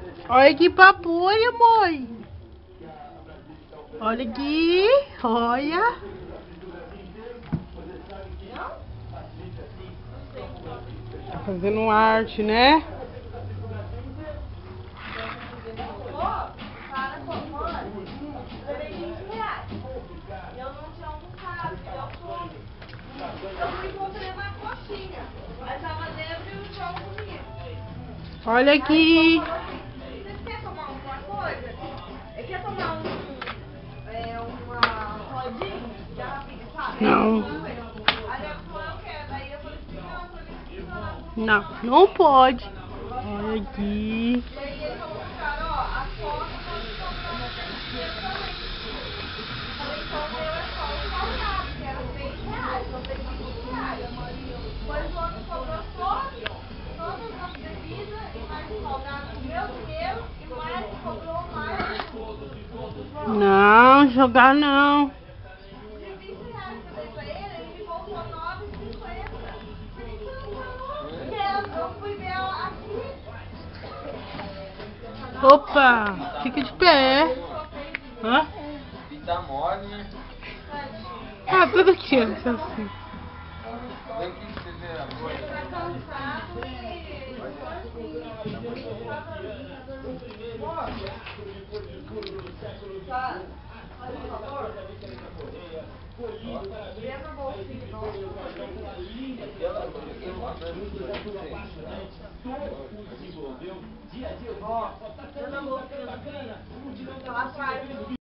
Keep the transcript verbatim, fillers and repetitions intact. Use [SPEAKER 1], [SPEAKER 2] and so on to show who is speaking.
[SPEAKER 1] Olha que papoura, mãe. Olha aqui. Olha. Tá fazendo arte, né? Olha aqui.
[SPEAKER 2] Você quer tomar alguma coisa? Quer tomar um, é, uma rodinha? Já sabe?
[SPEAKER 1] Não.
[SPEAKER 2] Aí eu quero. Aí eu falei assim, não, eu falei assim,
[SPEAKER 1] Não, não pode. Olha aqui.
[SPEAKER 2] e aí ele falou, cara, ó, a foto pode comprar uma terceira também. Eu falei, então o meu é só o salgado, que era seis reais, eu falei vinte reais. Depois o outro cobrou só todas as bebidas e mais o salgado com o meu dinheiro e mais cobrou mais.
[SPEAKER 1] Não, jogar não.
[SPEAKER 2] De vinte reais que eu dei pra ele, ele me voltou nove e cinquenta. Eu fui ver aqui.
[SPEAKER 1] Opa, fica de pé. Hã?
[SPEAKER 3] Tá mole, né?
[SPEAKER 1] Ah, toda criança assim.
[SPEAKER 3] Eu quis dizer agora.
[SPEAKER 2] Desenvolveu dia a dia. Ó, tá tendo uma bolsinha bacana, um de